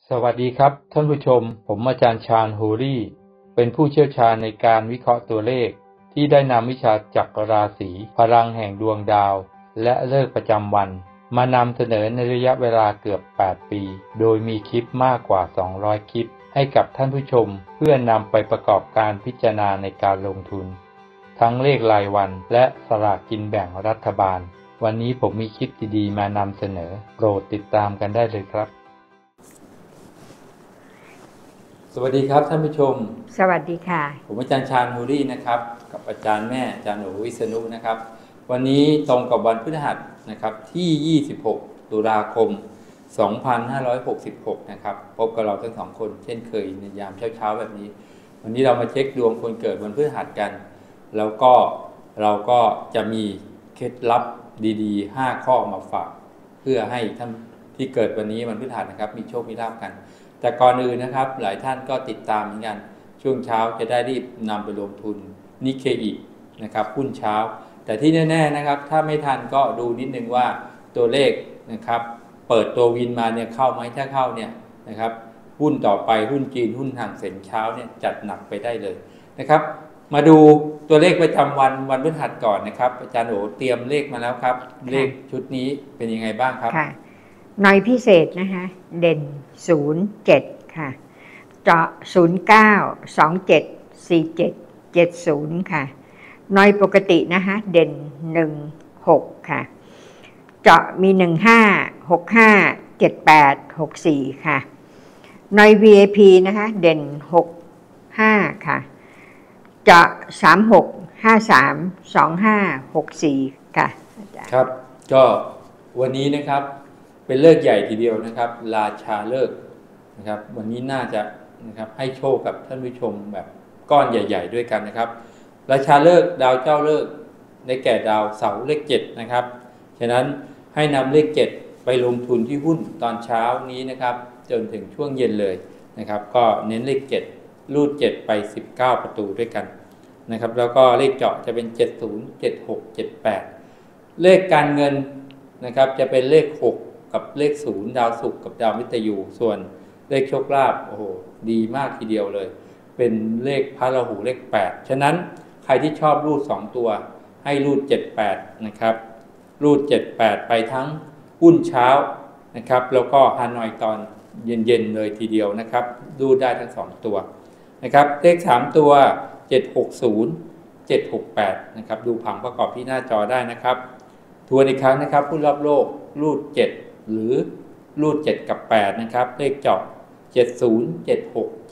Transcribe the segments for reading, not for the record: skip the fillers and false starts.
สวัสดีครับท่านผู้ชมผมอาจารย์ชาญฮูรี่เป็นผู้เชี่ยวชาญในการวิเคราะห์ตัวเลขที่ได้นำวิชาจักรราศีพลังแห่งดวงดาวและฤกษ์ประจำวันมานำเสนอในระยะเวลาเกือบ8ปีโดยมีคลิปมากกว่า200คลิปให้กับท่านผู้ชมเพื่อนำไปประกอบการพิจารณาในการลงทุนทั้งเลขรายวันและสลากกินแบ่งรัฐบาลวันนี้ผมมีคลิปดีๆมานำเสนอโปรดติดตามกันได้เลยครับสวัสดีครับท่านผู้ชมสวัสดีค่ะผมอาจารย์ชาญฮูรี่นะครับกับอาจารย์แม่อาจารย์หนูวิษณุนะครับวันนี้ตรงกับวันพฤหัสนะครับที่26ตุลาคม2566นะครับพบกับเราทั้งสองคนเช่นเคยในยามเช้าๆแบบนี้วันนี้เรามาเช็คดวงคนเกิดวันพฤหัสกันแล้วก็เราก็จะมีเคล็ดลับดีๆ5ข้อมาฝากเพื่อให้ท่านที่เกิดวันนี้วันพฤหัสนะครับมีโชคมีลาภกันแต่ก่อนอื่นนะครับหลายท่านก็ติดตามเหมือนกันช่วงเช้าจะได้รีบนำไปลงทุนนิเคอินะครับหุ้นเช้าแต่ที่แน่ๆนะครับถ้าไม่ทันก็ดูนิดนึงว่าตัวเลขนะครับเปิดตัววินมาเนี่ยเข้าไหมถ้าเข้าเนี่ยนะครับหุ้นต่อไปหุ้นจีนหุ้นห่างเซ็นเช้าเนี่ยจัดหนักไปได้เลยนะครับมาดูตัวเลขประจำวันพฤหัสก่อนนะครับอาจารย์โอเตรียมเลขมาแล้วครับเลขชุดนี้เป็นยังไงบ้างครับหน่อยพิเศษนะคะเด่น07ค่ะเจาะ09 27 47 70ค่ะหน่อยปกตินะคะเด่น16ค่ะเจาะมี15 65 78 64ค่ะหน่อย VIP นะคะเด่น65ค่ะเจาะ36 53 25 64ค่ะครับก็วันนี้นะครับเป็นเลิกใหญ่ทีเดียวนะครับราชาเลิกนะครับวันนี้น่าจะนะครับให้โชคกับท่านผู้ชมแบบก้อนใหญ่ๆด้วยกันนะครับราชาเลิกดาวเจ้าเลิกได้แก่ดาวเสาร์เลข7นะครับฉะนั้นให้นำเลข7ไปลงทุนที่หุ้นตอนเช้านี้นะครับจนถึงช่วงเย็นเลยนะครับก็เน้นเลข7รูด7ไป19ประตูด้วยกันนะครับแล้วก็เลขเจาะจะเป็น70 76 78เลขการเงินนะครับจะเป็นเลข6กับเลข0ดาวศุกร์กับดาวมฤตยูส่วนเลขโชคลาภโอ้โหดีมากทีเดียวเลยเป็นเลขพระราหูเลข8ฉะนั้นใครที่ชอบรูด2ตัวให้รูด78นะครับรูด78ไปทั้งหุ้นเช้านะครับแล้วก็ฮานอยตอนเย็นๆเลยทีเดียวนะครับรูดได้ทั้ง2ตัวนะครับเลข3ตัว760 768นะครับดูผังประกอบที่หน้าจอได้นะครับทวนอีกครั้งนะครับหุ้นรอบโลกรูด7หรือรูด7กับ8นะครับเลขเจาะ70 76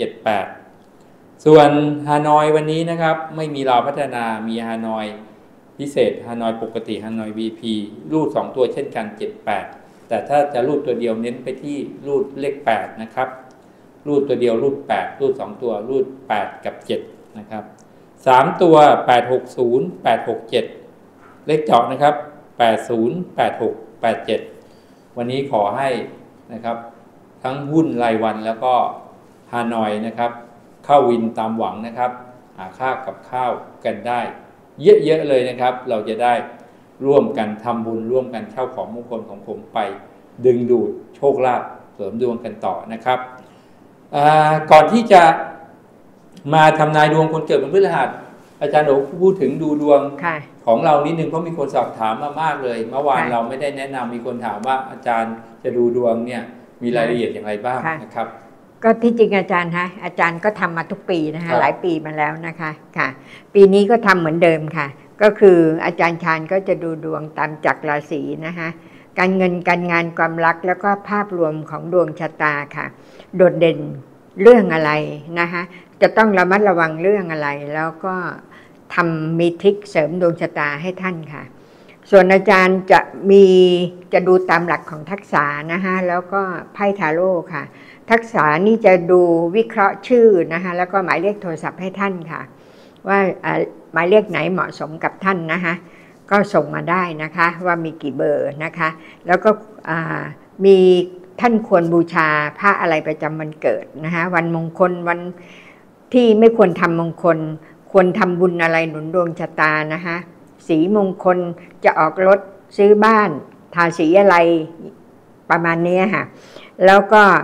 78ส่วนฮานอยวันนี้นะครับไม่มีลาวพัฒนามีฮานอยพิเศษฮานอยปกติฮานอย VP รูด2ตัวเช่นกัน78แต่ถ้าจะรูดตัวเดียวเน้นไปที่รูดเลข8นะครับรูดตัวเดียวรูด8รูด2ตัวรูด8กับ7นะครับ3ตัว860 867เลขเจาะนะครับ80 86 87วันนี้ขอให้นะครับทั้งหุ้นรายวันแล้วก็ฮานอยนะครับเข้าวินตามหวังนะครับหาค่ากับข้าวกันได้เยอะๆเลยนะครับเราจะได้ร่วมกันทำบุญร่วมกันเช่าของมงคลของผมไปดึงดูดโชคลาภเสริมดวงกันต่อนะครับก่อนที่จะมาทำนายดวงคนเกิดวันพฤหัสอาจารย์โอพูดถึงดูดวงของเรานิดนึงเพราะมีคนสอบถามมามากเลยเมื่อวานเราไม่ได้แนะนำมีคนถามว่าอาจารย์จะดูดวงเนี่ยมีรายละเอียดอย่างไรบ้างนะครับก็ที่จริงอาจารย์ฮะอาจารย์ก็ทำมาทุกปีนะคะหลายปีมาแล้วนะคะค่ะปีนี้ก็ทำเหมือนเดิมค่ะก็คืออาจารย์ชาญก็จะดูดวงตามจักรราศีนะคะการเงินการงานความรักแล้วก็ภาพรวมของดวงชะตาค่ะโดดเด่นเรื่องอะไรนะคะจะต้องระมัดระวังเรื่องอะไรแล้วก็ทำมีทริคเสริมดวงชะตาให้ท่านค่ะส่วนอาจารย์จะดูตามหลักของทักษะนะคะแล้วก็ไพ่ทาโร่ค่ะทักษะนี่จะดูวิเคราะห์ชื่อนะคะแล้วก็หมายเลขโทรศัพท์ให้ท่านค่ะว่าหมายเลขไหนเหมาะสมกับท่านนะคะก็ส่งมาได้นะคะว่ามีกี่เบอร์นะคะแล้วก็มีท่านควรบูชาพระอะไรประจำวันเกิดนะคะวันมงคลวันที่ไม่ควรทำมงคลควรทำบุญอะไรหนุนดวงชะตานะคะสีมงคลจะออกรถซื้อบ้านทาสีอะไรประมาณนี้ค่ะแล้วก็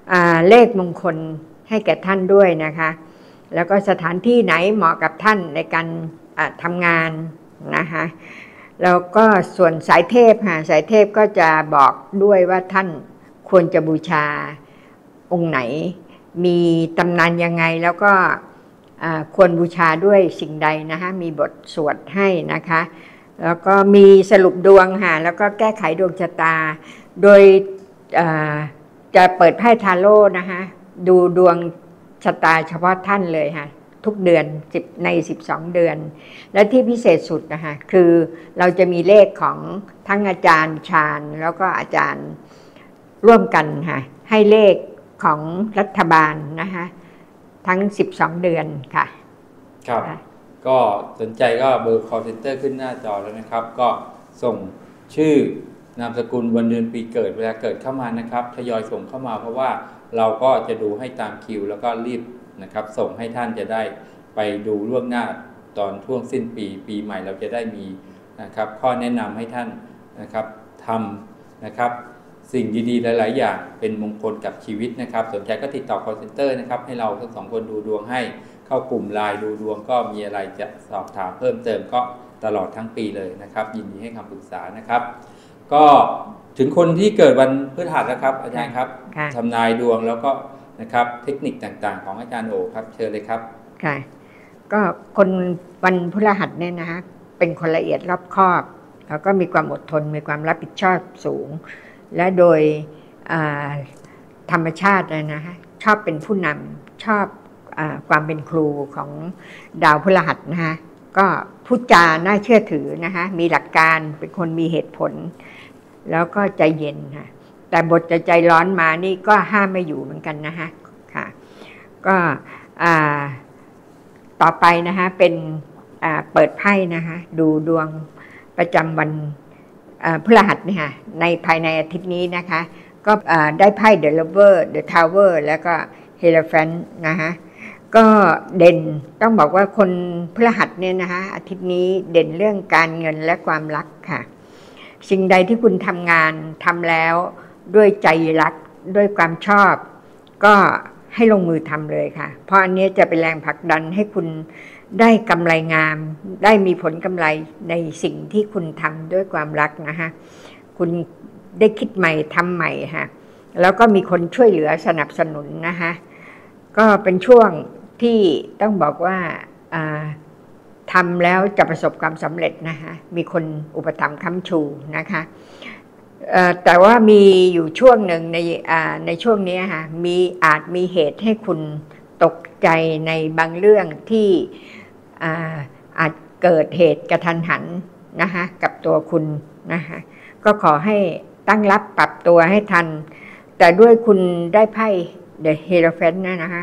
เลขมงคลให้แก่ท่านด้วยนะคะแล้วก็สถานที่ไหนเหมาะกับท่านในการทำงานนะคะแล้วก็ส่วนสายเทพค่ะสายเทพก็จะบอกด้วยว่าท่านควรจะบูชาองค์ไหนมีตำนานยังไงแล้วก็ควรบูชาด้วยสิ่งใดนะคะมีบทสวดให้นะคะแล้วก็มีสรุปดวงค่ะแล้วก็แก้ไขดวงชะตาโดยจะเปิดไพ่ทาโร่นะคะดูดวงชะตาเฉพาะท่านเลยค่ะทุกเดือนใน12เดือนและที่พิเศษสุดนะคะคือเราจะมีเลขของทั้งอาจารย์ชาญแล้วก็อาจารย์ร่วมกันค่ะให้เลขของรัฐบาลนะคะทั้ง12เดือนค่ะครับก็สนใจก็เบอร์ call center ขึ้นหน้าจอแล้วนะครับก็ส่งชื่อนามสกุลวันเดือนปีเกิดเวลาเกิดเข้ามานะครับทยอยส่งเข้ามาเพราะว่าเราก็จะดูให้ตามคิวแล้วก็รีบนะครับส่งให้ท่านจะได้ไปดูล่วงหน้าตอนช่วงสิ้นปีใหม่เราจะได้มีนะครับข้อแนะนำให้ท่านนะครับทำนะครับสิ่งดีๆหลายๆอย่างเป็นมงคลกับชีวิตนะครับสนใจก็ติดต่อ call center นะครับให้เราทั้งสองคนดูดวงให้เข้ากลุ่มไลน์ดูดวงก็มีอะไรจะสอบถามเพิ่มเติมก็ตลอดทั้งปีเลยนะครับยินดีให้คำปรึกษานะครับก็ถึงคนที่เกิดวันพฤหัสนะครับอาจารย์ครับทำนายดวงแล้วก็นะครับเทคนิคต่างๆของอาจารย์โอครับเชิญเลยครับค่ะก็คนวันพฤหัสเนี่ยนะคะเป็นคนละเอียดรอบคอบแล้วก็มีความอดทนมีความรับผิดชอบสูงและโดยธรรมชาติเลยนะคะชอบเป็นผู้นำชอบความเป็นครูของดาวพฤหัสนะคะก็พูดจาน่าเชื่อถือนะคะมีหลักการเป็นคนมีเหตุผลแล้วก็ใจเย็นค่ะแต่บทจะใจร้อนมานี่ก็ห้ามไม่อยู่เหมือนกันนะคะค่ะก็ต่อไปนะคะเป็นเปิดไพ่นะคะดูดวงประจำวันพฤหัสเนี่ยค่ะในภายในอาทิตย์นี้นะคะก็ได้ไพ่ The Lover The Tower แล้วก็ Hierophant นะคะก็เด่นต้องบอกว่าคนพฤหัสเนี่ยนะคะอาทิตย์นี้เด่นเรื่องการเงินและความรักค่ะสิ่งใดที่คุณทำงานทำแล้วด้วยใจรักด้วยความชอบก็ให้ลงมือทำเลยค่ะเพราะอันนี้จะเป็นแรงผลักดันให้คุณได้กำไรงามได้มีผลกำไรในสิ่งที่คุณทำด้วยความรักนะคะคุณได้คิดใหม่ทำใหม่ค่ะแล้วก็มีคนช่วยเหลือสนับสนุนนะคะก็เป็นช่วงที่ต้องบอกว่าทำแล้วจะประสบความสำเร็จนะคะมีคนอุปถัมภ์ค้ำชูนะคะแต่ว่ามีอยู่ช่วงหนึ่งในช่วงนี้ค่ะอาจมีเหตุให้คุณตกใจในบางเรื่องที่อาจเกิดเหตุกระทันหันนะคะกับตัวคุณนะคะก็ขอให้ตั้งรับปรับตัวให้ทันแต่ด้วยคุณได้ไพ่ The Hierophant นะคะ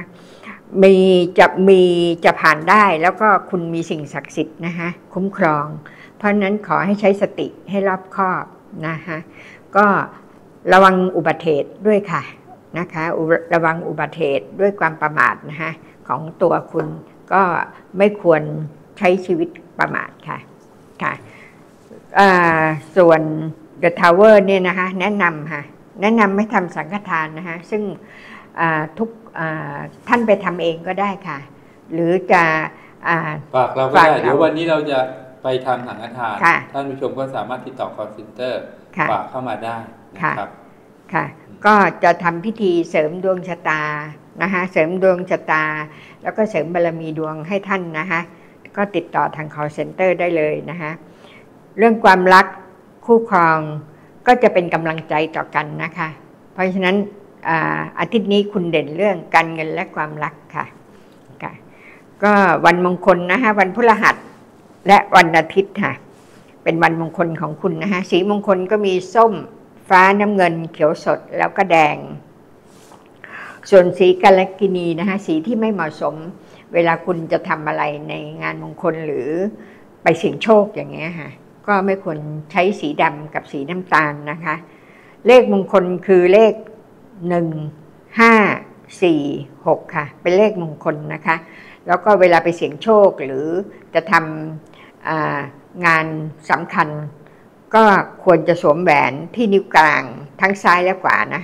จะผ่านได้แล้วก็คุณมีสิ่งศักดิ์สิทธิ์นะคะคุ้มครองเพราะนั้นขอให้ใช้สติให้รอบคอบนะคะก็ระวังอุบัติเหตุด้วยค่ะนะคะระวังอุบัติเหตุด้วยความประมาทนะคะของตัวคุณก็ไม่ควรใช้ชีวิตประมาทค่ะค่ะส่วน The Tower เนี่ยนะคะแนะนำค่ะแนะนำให้ทำสังฆทานนะคะซึ่งทุกท่านไปทำเองก็ได้ค่ะหรือจะฝากเราก็ได้เดี๋ยววันนี้เราจะไปทำสังฆทานท่านผู้ชมก็สามารถติดต่อ call center ฝากเข้ามาได้นะครับค่ะก็จะทำพิธีเสริมดวงชะตานะคะเสริมดวงชะตาแล้วก็เสริมบารมีดวงให้ท่านนะคะก็ติดต่อทาง call center ได้เลยนะคะเรื่องความรักคู่ครองก็จะเป็นกำลังใจต่อกันนะคะเพราะฉะนั้นอาทิตย์นี้คุณเด่นเรื่องการเงินและความรักค่ะก็วันมงคลนะคะวันพฤหัสและวันอาทิตย์ค่ะเป็นวันมงคลของคุณนะคะสีมงคลก็มีส้มฟ้าน้ำเงินเขียวสดแล้วก็แดงส่วนสีกัลกิณีนะคะสีที่ไม่เหมาะสมเวลาคุณจะทำอะไรในงานมงคลหรือไปเสี่ยงโชคอย่างเงี้ยค่ะก็ไม่ควรใช้สีดำกับสีน้ำตาลนะคะเลขมงคลคือเลข1 5 4 6ค่ะเป็นเลขมงคลนะคะแล้วก็เวลาไปเสี่ยงโชคหรือจะทำงานสำคัญก็ควรจะสวมแหวนที่นิ้วกลางทั้งซ้ายและขวานะคะ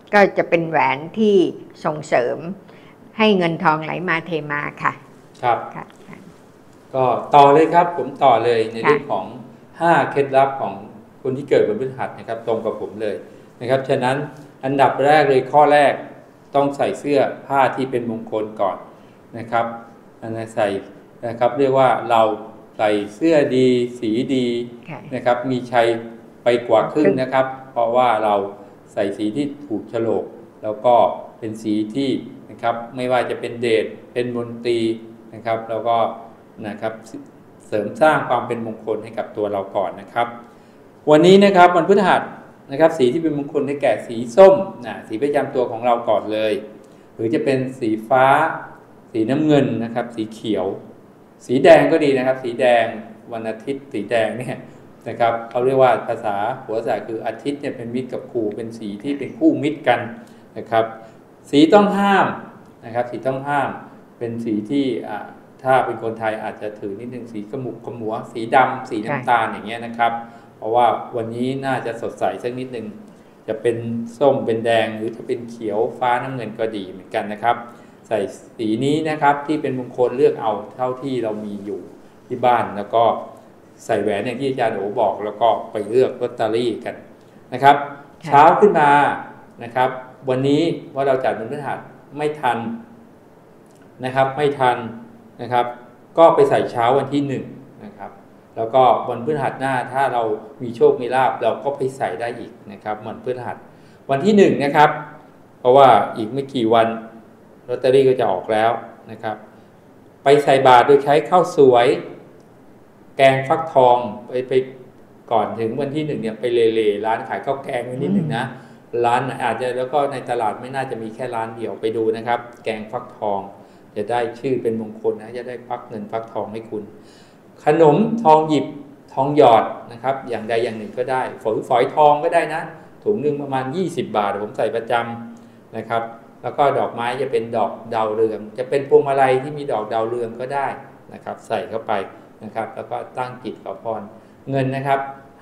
ก็จะเป็นแหวนที่ส่งเสริมให้เงินทองไหลมาเทมาค่ะครับก็ต่อเลยครับผมต่อเลยในเรื่องของ5เคล็ดลับของคนที่เกิดวันพฤหัสนะครับตรงกับผมเลยนะครับฉะนั้นอันดับแรกเลยข้อแรกต้องใส่เสื้อผ้าที่เป็นมงคลก่อนนะครับอันนั้นใส่นะครับเรียกว่าเราใส่เสื้อดีสีดีนะครับมีชัยไปกว่าครึ่งนะครับเพราะว่าเราใส่สีที่ถูกโฉลกแล้วก็เป็นสีที่นะครับไม่ว่าจะเป็นเดชเป็นมนตรีนะครับแล้วก็นะครับเสริมสร้างความเป็นมงคลให้กับตัวเราก่อนนะครับวันนี้นะครับวันพฤหัสนะครับสีที่เป็นมงคลได้แก่สีส้มสีประจำตัวของเราก่อนเลยหรือจะเป็นสีฟ้าสีน้ำเงินนะครับสีเขียวสีแดงก็ดีนะครับสีแดงวันอาทิตย์สีแดงเนี่ยนะครับเขาเรียกว่าภาษาโหราศาสตร์คืออาทิตย์เนี่ยเป็นมิตรกับคู่เป็นสีที่เป็นคู่มิตรกันนะครับสีต้องห้ามนะครับสีต้องห้ามเป็นสีที่ถ้าเป็นคนไทยอาจจะถือนิดนึงสีขมุกขมัวสีดำสีน้ำตาลอย่างเงี้ยนะครับเพราะว่าวันนี้น่าจะสดใสสักนิดนึงจะเป็นส้มเป็นแดงหรือจะเป็นเขียวฟ้าน้ำเงินก็ดีเหมือนกันนะครับใส่สีนี้นะครับที่เป็นมงคลเลือกเอาเท่าที่เรามีอยู่ที่บ้านแล้วก็ใส่แหวนอย่างที่อาจารย์โอบอกแล้วก็ไปเลือกลอตเตอรี่กันนะครับเช้าขึ้นมานะครับวันนี้ว่าเราจัดวันพฤหัสไม่ทันนะครับไม่ทันนะครับก็ไปใส่เช้าวันที่1นะครับแล้วก็วันพฤหัสหน้าถ้าเรามีโชคมีลาภเราก็ไปใส่ได้อีกนะครับวันพฤหัสวันที่1นะครับเพราะว่าอีกไม่กี่วันลอตเตอรี่ก็จะออกแล้วนะครับไปใส่บาตรโดยใช้ข้าวสวยแกงฟักทองไปก่อนถึงวันที่1เนี่ยไปเลร้านขายข้าวแกงนิดหนึ่งนะร้านอาจจะแล้วก็ในตลาดไม่น่าจะมีแค่ร้านเดียวไปดูนะครับแกงฟักทองจะได้ชื่อเป็นมงคลนะจะได้ฟักเงินฟักทองให้คุณขนมทองหยิบทองหยอดนะครับอย่างใดอย่างหนึ่งก็ได้ฝอยทองก็ได้นะถุงหนึ่งประมาณ20 บาทผมใส่ประจำนะครับแล้วก็ดอกไม้จะเป็นดอกดาวเรืองจะเป็นพวงมาลัยที่มีดอกดาวเรืองก็ได้นะครับใส่เข้าไปนะครับแล้วก็ตั้งจิตขอพรเงินนะครับ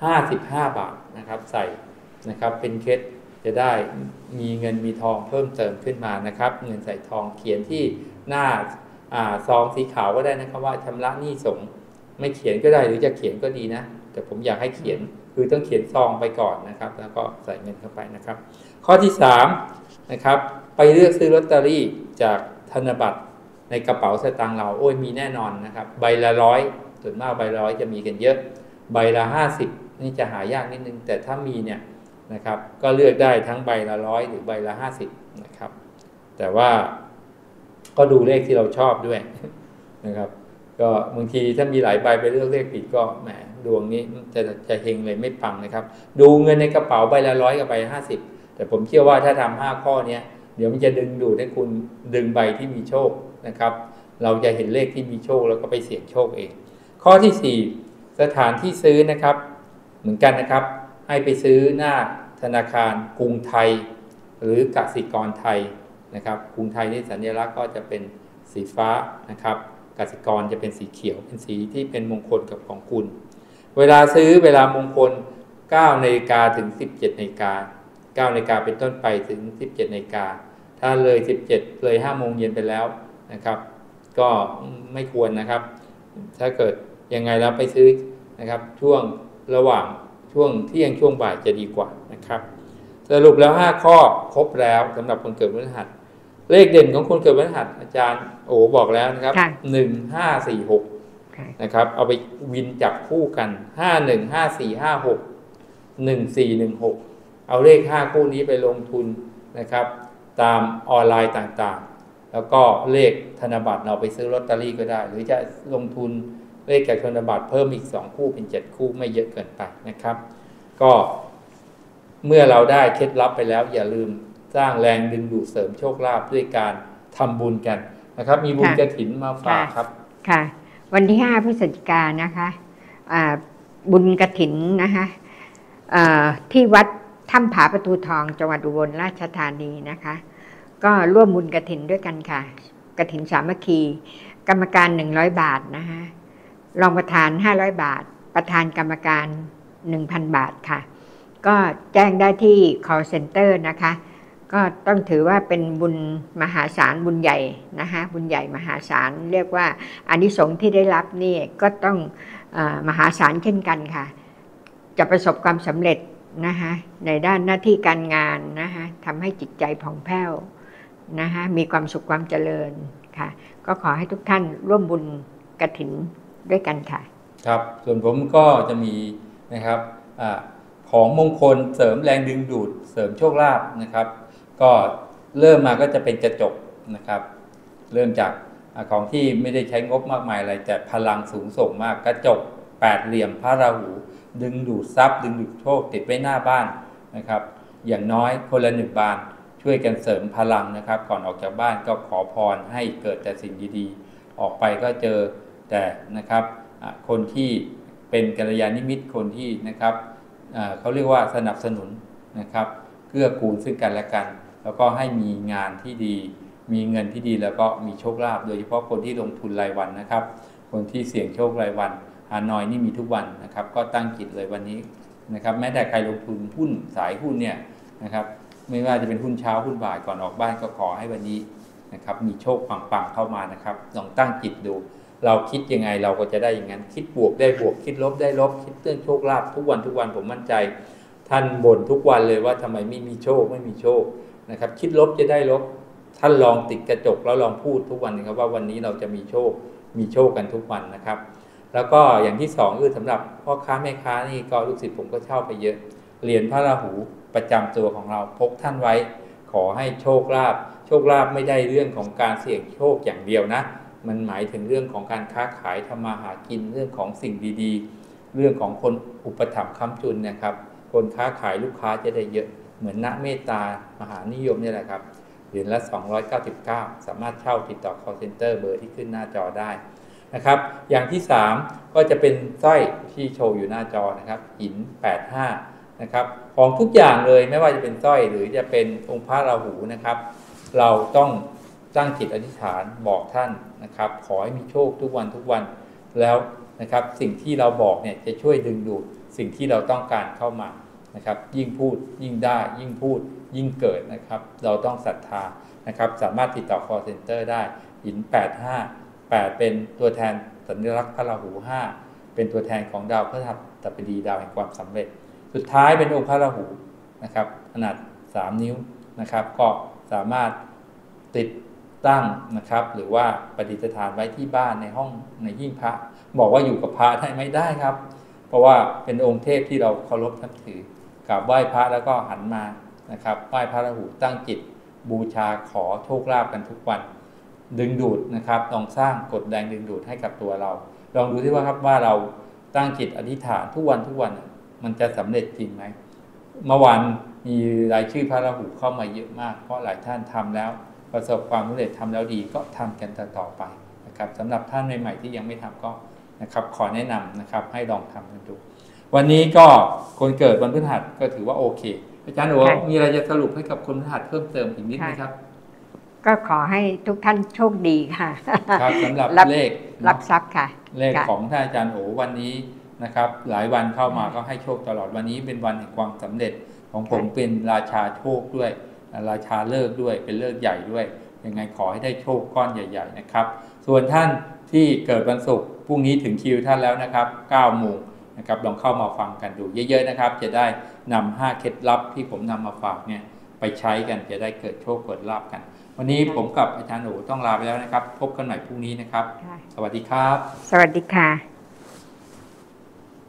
55 บาทนะครับใส่นะครับเป็นเคล็ดจะได้มีเงินมีทองเพิ่มเติมขึ้นมานะครับเงินใส่ทองเขียนที่หน้าซองสีขาวก็ได้นะครับว่าชำระหนี้สงฆ์ไม่เขียนก็ได้หรือจะเขียนก็ดีนะแต่ผมอยากให้เขียนคือต้องเขียนซองไปก่อนนะครับแล้วก็ใส่เงินเข้าไปนะครับข้อที่3นะครับไปเลือกซื้อลอตเตอรี่จากธนบัตรในกระเป๋าสตางค์เราโอ้ยมีแน่นอนนะครับใบละ100ส่วนมากใบละ100จะมีกันเยอะใบละ50นี่จะหายากนิดนึงแต่ถ้ามีเนี่ยนะครับก็เลือกได้ทั้งใบละ100หรือใบละ50นะครับแต่ว่าก็ดูเลขที่เราชอบด้วยนะครับก็บางทีถ้ามีหลายใบไปเลือกเลขผิดก็แหมดวงนี้จะเฮงเลยไม่ปังนะครับดูเงินในกระเป๋าใบละ100กับใบละ50แต่ผมเชื่อว่าถ้าทำ5ข้อนี้เดี๋ยวมันจะดึงดูดให้คุณดึงใบที่มีโชคนะครับเราจะเห็นเลขที่มีโชคแล้วก็ไปเสี่ยงโชคเองข้อที่4สถานที่ซื้อนะครับเหมือนกันนะครับให้ไปซื้อหน้าธนาคารกรุงไทยหรือกสิกรไทยนะครับกรุงไทยนี่สัญลักษณ์ก็จะเป็นสีฟ้านะครับกสิกรจะเป็นสีเขียวเป็นสีที่เป็นมงคลกับของคุณเวลาซื้อเวลามงคล 9 นาฬิกาถึง 17 นาฬิกา 9 นาฬิกาเป็นต้นไปถึง 17 นาฬิกาถ้าเลย 17 เลย 5 โมงเย็นไปแล้วนะครับก็ไม่ควรนะครับถ้าเกิดยังไงแล้วไปซื้อนะครับช่วงระหว่างช่วงเที่ยงช่วงบ่ายจะดีกว่านะครับสรุปแล้ว5ข้อครบแล้วสำหรับคนเกิดวันพฤหัสเลขเด่นของคนเกิดวันพฤหัสอาจารย์โอ้บอกแล้วนะครับ1546นะครับเอาไปวินจับคู่กัน5154561416เอาเลข5คู่นี้ไปลงทุนนะครับตามออนไลน์ต่างๆแล้วก็เลขธนบัตรเราไปซื้อลอตเตอรี่ก็ได้หรือจะลงทุนเลขจากธนบัตรเพิ่มอีก2คู่เป็น7คู่ไม่เยอะเกินไปนะครับก็เมื่อเราได้เคล็ดลับไปแล้วอย่าลืมสร้างแรงดึงดูดเสริมโชคลาภด้วยการทำบุญกันนะครับมีบุญกฐินมาฝากครับค่ะวันที่5พฤศจิกายนนะคะบุญกฐินนะคะที่วัดถ้ำผาประตูทองจังหวัดอุบลราชธานีนะคะก็ร่วมบุญกฐินด้วยกันค่ะกฐินสามัคคีกรรมการ100 บาทนะคะรองประธาน500 บาทประธานกรรมการ 1,000 บาทค่ะก็แจ้งได้ที่ call center นะคะก็ต้องถือว่าเป็นบุญมหาศาลบุญใหญ่นะคะบุญใหญ่มหาศาลเรียกว่าอานิสงส์ที่ได้รับนี่ก็ต้องมหาศาลเช่นกันค่ะจะประสบความสำเร็จนะคะในด้านหน้าที่การงานนะคะทำให้จิตใจผ่องแผ้วนะคะมีความสุขความเจริญค่ะก็ขอให้ทุกท่านร่วมบุญกฐินด้วยกันค่ะครับส่วนผมก็จะมีนะครับของมงคลเสริมแรงดึงดูดเสริมโชคลาภนะครับก็เริ่มมาก็จะเป็นกระจกนะครับเริ่มจากของที่ไม่ได้ใช้งบมากมายอะไรแต่พลังสูงส่งมากกระจก8เหลี่ยมพระราหูดึงดูดทรัพย์ดึงดูดโชคติดไว้หน้าบ้านนะครับอย่างน้อยคนละ1 บานช่วยกันเสริมพลังนะครับก่อนออกจากบ้านก็ขอพรให้เกิดแต่สิ่งดีๆออกไปก็เจอแต่นะครับคนที่เป็นกัลยาณมิตรคนที่นะครับเขาเรียกว่าสนับสนุนนะครับเกื้อกูลซึ่งกันและกันแล้วก็ให้มีงานที่ดีมีเงินที่ดีแล้วก็มีโชคลาภโดยเฉพาะคนที่ลงทุนรายวันนะครับคนที่เสี่ยงโชครายวันฮานอยนี่มีทุกวันนะครับก็ตั้งจิตเลยวันนี้นะครับแม้แต่ใครลงทุนหุ้นสายหุ้นเนี่ยนะครับไม่ว่าจะเป็นหุ้นเช้าหุ้นบ่ายก่อนออกบ้านก็ขอให้วันนี้นะครับมีโชคปังๆเข้ามานะครับลองตั้งจิตดูเราคิดยังไงเราก็จะได้อย่างนั้นคิดบวกได้บวกคิดลบได้ลบคิดเรื่องโชคลาภทุกวันผมมั่นใจท่านบ่นทุกวันเลยว่าทำไมไม่มีโชคไม่มีโชคนะครับคิดลบจะได้ลบท่านลองติดกระจกแล้วลองพูดทุกวันนะครับว่าวันนี้เราจะมีโชคกันทุกวันนะครับแล้วก็อย่างที่2คือสำหรับพ่อค้าแม่ค้านี่ก็ลูกศิษย์ผมก็เช่าไปเยอะเหรียญพระราหูประจำตัวของเราพกท่านไว้ขอให้โชคลาภไม่ได้เรื่องของการเสี่ยงโชคอย่างเดียวนะมันหมายถึงเรื่องของการค้าขายทำมาหากินเรื่องของสิ่งดีๆเรื่องของคนอุปถัมภ์ค้ำจุนนะครับคนค้าขายลูกค้าจะได้เยอะเหมือนณเมตตามหานิยมนี่แหละครับเหรียญละ299สามารถเช่าติดต่อ call center เบอร์ที่ขึ้นหน้าจอได้นะครับอย่างที่3ก็จะเป็นสร้อยที่โชว์อยู่หน้าจอนะครับหิน85นะครับของทุกอย่างเลยไม่ว่าจะเป็นสร้อยหรือจะเป็นองค์พระราหูนะครับเราต้องตั้งจิตอธิษฐานบอกท่านนะครับขอให้มีโชคทุกวันแล้วนะครับสิ่งที่เราบอกเนี่ยจะช่วยดึงดูดสิ่งที่เราต้องการเข้ามานะครับยิ่งพูดยิ่งได้ยิ่งพูดยิ่งเกิดนะครับเราต้องศรัทธานะครับสามารถติดต่อ call center ได้หิน8เป็นตัวแทนสัญลักษณ์พระราหู5เป็นตัวแทนของดาวพฤหัสบดีดาวแห่งความสำเร็จสุดท้ายเป็นองค์พระราหูนะครับขนาด3 นิ้วนะครับก็สามารถติดตั้งนะครับหรือว่าประดิษฐานไว้ที่บ้านในห้องในหิ้งพระบอกว่าอยู่กับพระได้ไม่ได้ครับเพราะว่าเป็นองค์เทพที่เราเคารพนับถือกราบไหว้พระแล้วก็หันมานะครับไหว้พระราหูตั้งจิตบูชาขอโชคลาภกันทุกวันดึงดูดนะครับลองสร้างกฎแรงดึงดูดให้กับตัวเราลองดูที่ว่าครับว่าเราตั้งจิตอธิษฐานทุกวันมันจะสำเร็จจริงไหมเมื่อวานมีรายชื่อพระราหูเข้ามาเยอะมากเพราะหลายท่านทำแล้วประสบความสำเร็จทำแล้วดีก็ทำกันต่อไปนะครับสำหรับท่านใหม่ๆที่ยังไม่ทำก็นะครับขอแนะนำนะครับให้ลองทำกันดูวันนี้ก็คนเกิดวันพฤหัสก็ถือว่าโอเคอาจารย์โอ๋มีอะไรจะสรุปให้กับคนพฤหัสเพิ่มเติมอีกนิดไหมครับก็ขอให้ทุกท่านโชคดีค่ะครับสำหรับเลขรับทรัพย์ค่ะเลขของท่านอาจารย์โอ๋วันนี้นะครับหลายวันเข้ามาก็ให้โชคตลอดวันนี้เป็นวันแห่งความสำเร็จของผมเป็นราชาโชคด้วยราชาเลิกด้วยเป็นเลิกใหญ่ด้วยยังไงขอให้ได้โชคก้อนใหญ่ๆนะครับส่วนท่านที่เกิดวันศุกร์พรุ่งนี้ถึงคิวท่านแล้วนะครับ9 โมงนะครับลองเข้ามาฟังกันดูเยอะๆนะครับจะได้นำ5 เคล็ดลับที่ผมนำมาฝากเนี่ยไปใช้กันจะได้เกิดโชคเกิดลาภกันวันนี้ผมกับอาจารย์โอ๋ต้องลาไปแล้วนะครับพบกันใหม่พรุ่งนี้นะครับสวัสดีครับสวัสดีค่ะ